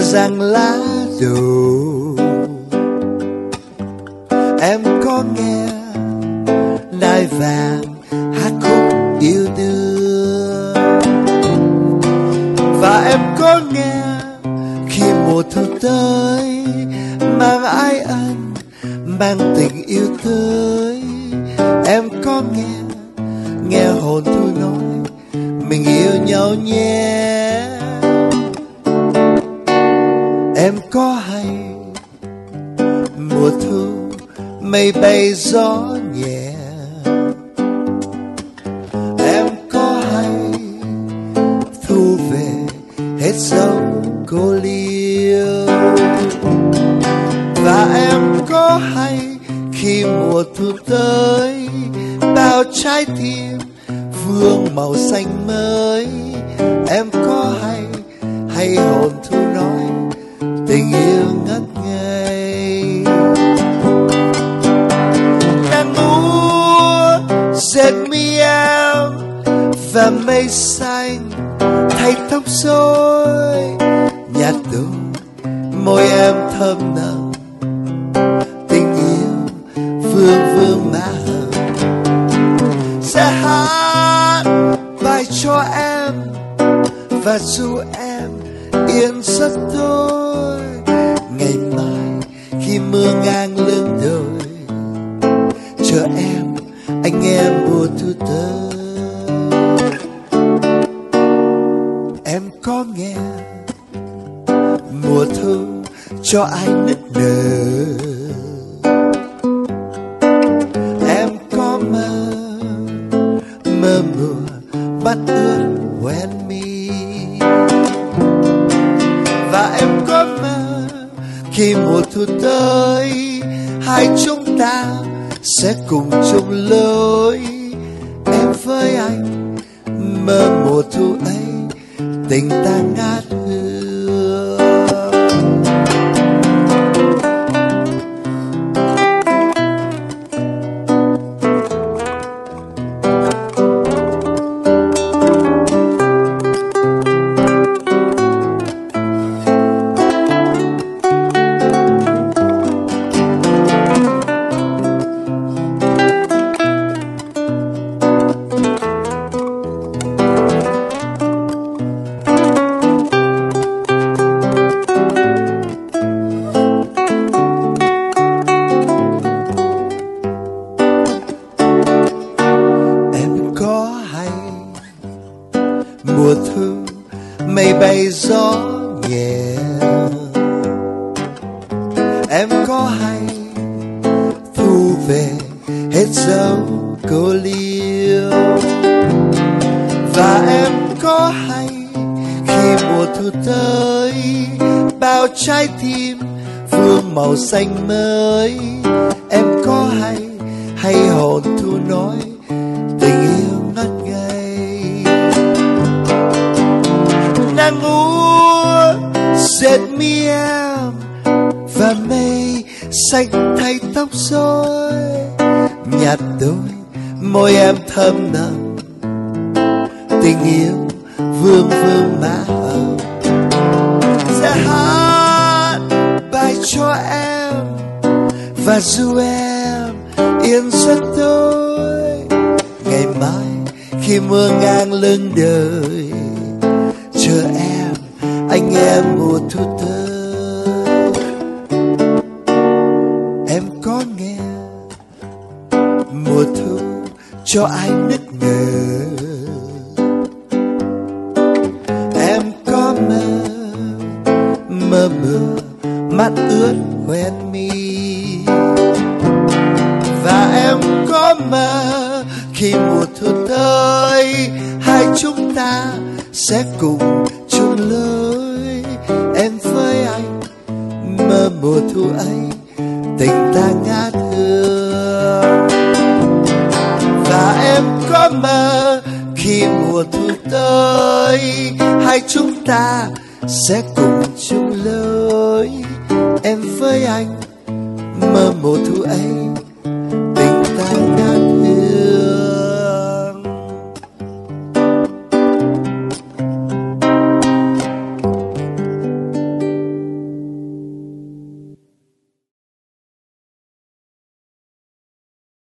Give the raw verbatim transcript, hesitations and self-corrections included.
rằng lá đổ. Em có nghe nai vàng hát khúc yêu đương, và em có nghe khi mùa thu tới mang ái ân, mang tình yêu tới. Em có nghe, nghe hồn thu nói mình yêu nhau nhé. Em có hay mùa thu mây bay gió nhẹ, em có hay thu về hết dấu cô liêu, và em có hay khi mùa thu tới bao trái tim vương màu xanh mới. Em có hay hay hồn thu nói tình yêu ngất ngây. Nắng úa dệt mi em và mây xanh thay tóc rối, nhạt đôi môi em thơm nồng, tình yêu vương vương má hồng. Sẽ hát bài cho em và dù em yên giấc thôi. Ngày mai khi mưa ngang lưng đồi, chờ em anh nghe mùa thu tới. Em có nghe mùa thu cho ai nức nở, em có mơ mơ mùa mắt ướt quen mi, và em có mơ khi mùa thu tới hai chúng ta sẽ cùng chung lối. Em với anh mơ mùa thu ấy tình ta ngát hương. Mùa thu mây bay gió nhẹ, em có hay thu về hết dấu cô liêu, và em có hay khi mùa thu tới bao trái tim vương màu xanh mới. Em có hay hay hồn thu nói tình yêu ngất ngây. Nắng úa dệt mi em và mây xanh thay tóc rối, nhạt đôi môi em thơm nồng, tình yêu vương vương má hồng. Sẽ hát bài cho em và dù em yên giấc thôi. Ngày mai khi mưa ngang lưng đời, chờ em anh nghe mùa thu tới. Em có nghe mùa thu cho ai nức nở, em có mơ mơ mưa mắt ướt quen mi, và em có mơ khi mùa thu tới hai chúng ta sẽ cùng chung lối. Em với anh mơ mùa thu ấy tình ta ngát hương, và em có mơ khi mùa thu tới hai chúng ta sẽ cùng chung lối. Em với anh mơ mùa thu ấy